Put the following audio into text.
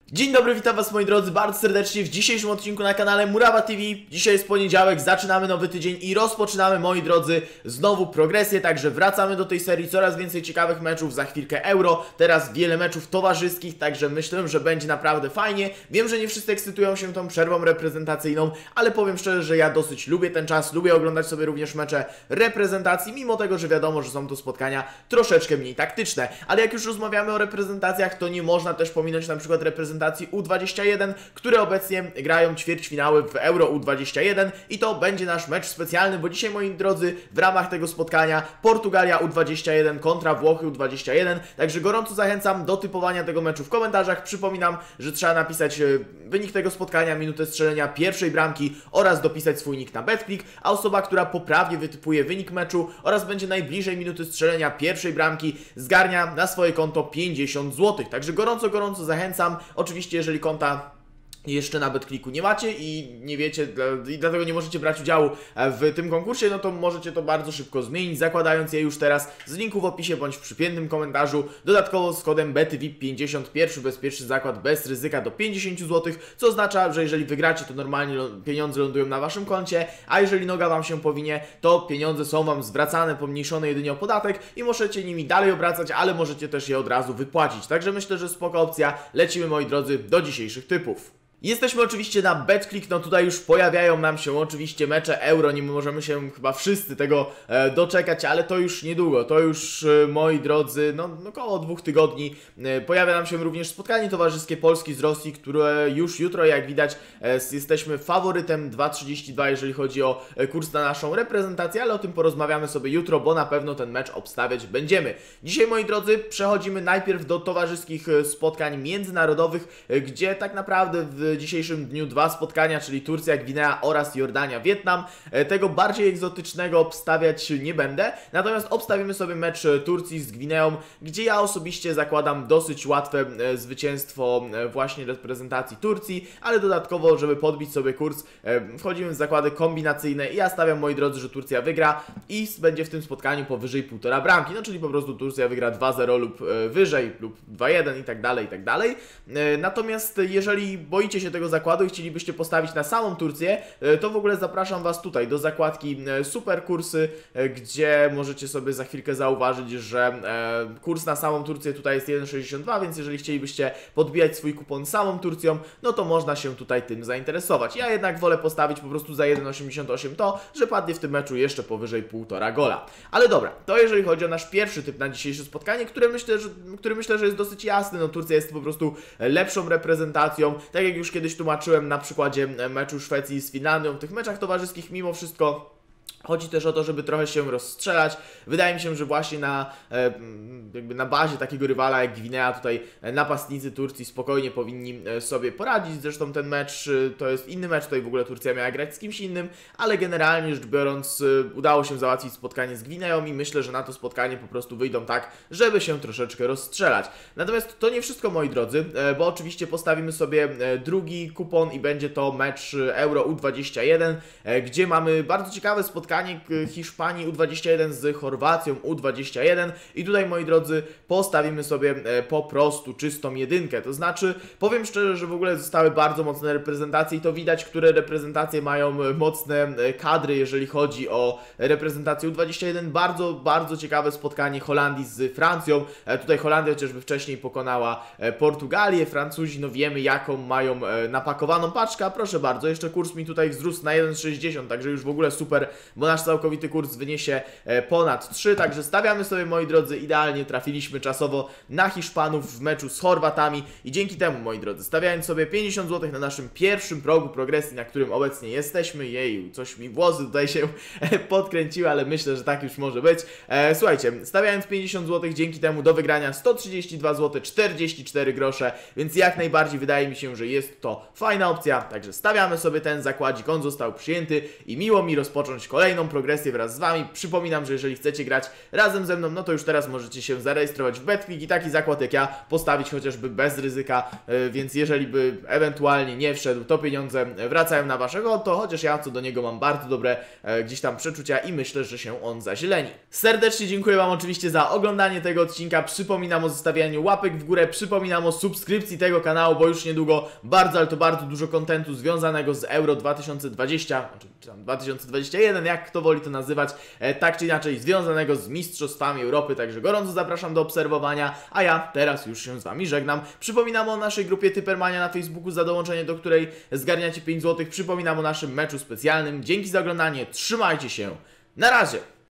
Dzień dobry, witam was moi drodzy bardzo serdecznie w dzisiejszym odcinku na kanale Murawa TV. Dzisiaj jest poniedziałek, zaczynamy nowy tydzień i rozpoczynamy, moi drodzy, znowu progresję, także wracamy do tej serii, coraz więcej ciekawych meczów, za chwilkę Euro, teraz wiele meczów towarzyskich, także myślę, że będzie naprawdę fajnie. Wiem, że nie wszyscy ekscytują się tą przerwą reprezentacyjną, ale powiem szczerze, że ja dosyć lubię ten czas, lubię oglądać sobie również mecze reprezentacji, mimo tego, że wiadomo, że są to spotkania troszeczkę mniej taktyczne. Ale jak już rozmawiamy o reprezentacjach, to nie można też pominąć na przykład reprezentacji U21, które obecnie grają ćwierćfinały w Euro U21 i to będzie nasz mecz specjalny, bo dzisiaj, moi drodzy, w ramach tego spotkania Portugalia U21 kontra Włochy U21, także gorąco zachęcam do typowania tego meczu w komentarzach. Przypominam, że trzeba napisać wynik tego spotkania, minutę strzelenia pierwszej bramki oraz dopisać swój nick na BetClick, a osoba, która poprawnie wytypuje wynik meczu oraz będzie najbliżej minuty strzelenia pierwszej bramki, zgarnia na swoje konto 50 zł. Także gorąco zachęcam. Oczywiście, jeżeli konta jeszcze na BetClicku nie macie i nie wiecie, i dlatego nie możecie brać udziału w tym konkursie, no to możecie to bardzo szybko zmienić, zakładając je już teraz z linku w opisie bądź w przypiętym komentarzu. Dodatkowo z kodem BETYVIP51 bezpieczny zakład bez ryzyka do 50 zł, co oznacza, że jeżeli wygracie, to normalnie pieniądze lądują na waszym koncie, a jeżeli noga wam się powinie, to pieniądze są wam zwracane, pomniejszone jedynie o podatek i możecie nimi dalej obracać, ale możecie też je od razu wypłacić. Także myślę, że spoko opcja. Lecimy, moi drodzy, do dzisiejszych typów. Jesteśmy oczywiście na BetClick, no tutaj już pojawiają nam się oczywiście mecze Euro, nie możemy się chyba wszyscy tego doczekać, ale to już niedługo, to już moi drodzy, no około 2 tygodni pojawia nam się również spotkanie towarzyskie Polski z Rosji, które już jutro, jak widać, jesteśmy faworytem 2,32, jeżeli chodzi o kurs na naszą reprezentację, ale o tym porozmawiamy sobie jutro, bo na pewno ten mecz obstawiać będziemy. Dzisiaj, moi drodzy, przechodzimy najpierw do towarzyskich spotkań międzynarodowych, gdzie tak naprawdę w dzisiejszym dniu dwa spotkania, czyli Turcja, Gwinea oraz Jordania, Wietnam. Tego bardziej egzotycznego obstawiać nie będę, natomiast obstawimy sobie mecz Turcji z Gwineą, gdzie ja osobiście zakładam dosyć łatwe zwycięstwo właśnie reprezentacji Turcji, ale dodatkowo, żeby podbić sobie kurs, wchodzimy w zakłady kombinacyjne i ja stawiam, moi drodzy, że Turcja wygra i będzie w tym spotkaniu powyżej 1,5 bramki, no czyli po prostu Turcja wygra 2-0 lub wyżej, lub 2-1 i tak dalej, i tak dalej. Natomiast jeżeli boicie się tego zakładu i chcielibyście postawić na samą Turcję, to w ogóle zapraszam was tutaj do zakładki super kursy, gdzie możecie sobie za chwilkę zauważyć, że kurs na samą Turcję tutaj jest 1,62, więc jeżeli chcielibyście podbijać swój kupon samą Turcją, no to można się tutaj tym zainteresować. Ja jednak wolę postawić po prostu za 1,88 to, że padnie w tym meczu jeszcze powyżej 1,5 gola. Ale dobra, to jeżeli chodzi o nasz pierwszy typ na dzisiejsze spotkanie, który myślę, że jest dosyć jasny. No Turcja jest po prostu lepszą reprezentacją, tak jak już kiedyś tłumaczyłem na przykładzie meczu Szwecji z Finlandią, w tych meczach towarzyskich mimo wszystko chodzi też o to, żeby trochę się rozstrzelać. Wydaje mi się, że właśnie na bazie takiego rywala jak Gwinea tutaj napastnicy Turcji spokojnie powinni sobie poradzić. Zresztą ten mecz to jest inny mecz, tutaj w ogóle Turcja miała grać z kimś innym, ale generalnie rzecz biorąc udało się załatwić spotkanie z Gwineą i myślę, że na to spotkanie po prostu wyjdą tak, żeby się troszeczkę rozstrzelać. Natomiast to nie wszystko, moi drodzy, bo oczywiście postawimy sobie drugi kupon i będzie to mecz Euro U21, gdzie mamy bardzo ciekawe spotkanie Hiszpanii U21 z Chorwacją U21 i tutaj, moi drodzy, postawimy sobie po prostu czystą jedynkę, to znaczy powiem szczerze, że w ogóle zostały bardzo mocne reprezentacje i to widać, które reprezentacje mają mocne kadry, jeżeli chodzi o reprezentację U21. Bardzo ciekawe spotkanie Holandii z Francją, tutaj Holandia chociażby wcześniej pokonała Portugalię, Francuzi no wiemy jaką mają napakowaną paczkę, a proszę bardzo, jeszcze kurs mi tutaj wzrósł na 1,60, także już w ogóle super, bo nasz całkowity kurs wyniesie ponad 3, także stawiamy sobie, moi drodzy, idealnie trafiliśmy czasowo na Hiszpanów w meczu z Chorwatami i dzięki temu, moi drodzy, stawiając sobie 50 zł na naszym pierwszym progu progresji, na którym obecnie jesteśmy, jeju, coś mi włosy tutaj się podkręciły, ale myślę, że tak już może być. Słuchajcie, stawiając 50 zł, dzięki temu do wygrania 132 zł 44 grosze, więc jak najbardziej wydaje mi się, że jest to fajna opcja, także stawiamy sobie ten zakładzik, on został przyjęty i miło mi rozpocząć kolejny kolejną progresję wraz z Wami. Przypominam, że jeżeli chcecie grać razem ze mną, no to już teraz możecie się zarejestrować w Betclick i taki zakład jak ja postawić chociażby bez ryzyka, więc jeżeli by ewentualnie nie wszedł, to pieniądze wracają na Waszego konto, chociaż ja co do niego mam bardzo dobre gdzieś tam przeczucia i myślę, że się on zazieleni. Serdecznie dziękuję Wam oczywiście za oglądanie tego odcinka, przypominam o zostawianiu łapek w górę, przypominam o subskrypcji tego kanału, bo już niedługo bardzo, ale to bardzo dużo kontentu związanego z Euro 2020, czy tam 2021, jak kto woli to nazywać, tak czy inaczej związanego z Mistrzostwami Europy, także gorąco zapraszam do obserwowania, a ja teraz już się z Wami żegnam. Przypominam o naszej grupie Typermania na Facebooku, za dołączenie do której zgarniacie 5 zł. Przypominam o naszym meczu specjalnym. Dzięki za oglądanie, trzymajcie się, na razie!